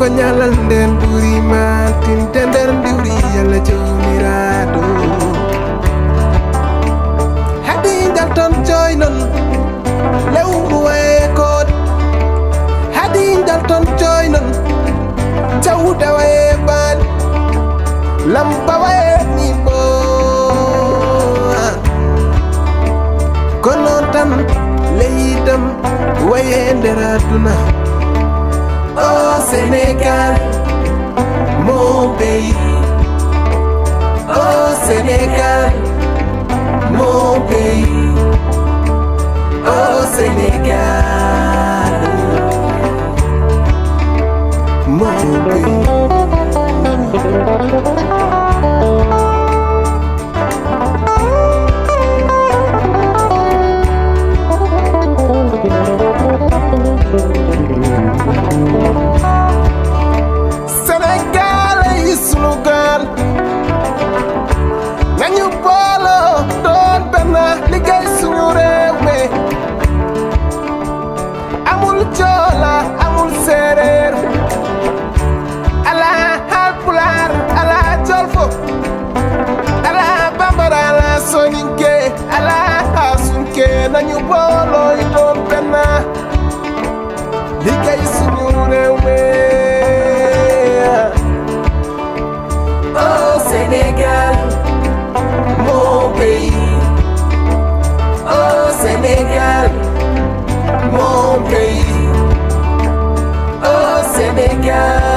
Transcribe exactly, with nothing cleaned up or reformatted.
ko ñalal nden buri maltin te nder ndiwri yalla jawmiraɗo hadi jalton joy non lewru waye koot hadi jalton joy non jawda waye baal lamba waye ni bo kono tan leyidam waye nder aduna oh Sénégal mon pays oh Sénégal mon pays oh Sénégal mon pays. Sénégal ay sunu gaal nañu booloo doon benn liggéey suñu réew mi amul joola amul séeréer ala Haalpulaar ala Jolfo ala Bambara ala Soninké ala Hausunké nañu booloo doon benn liggéey suñu réew mi oh Sénégal mon pays oh Sénégal mon pays oh Sénégal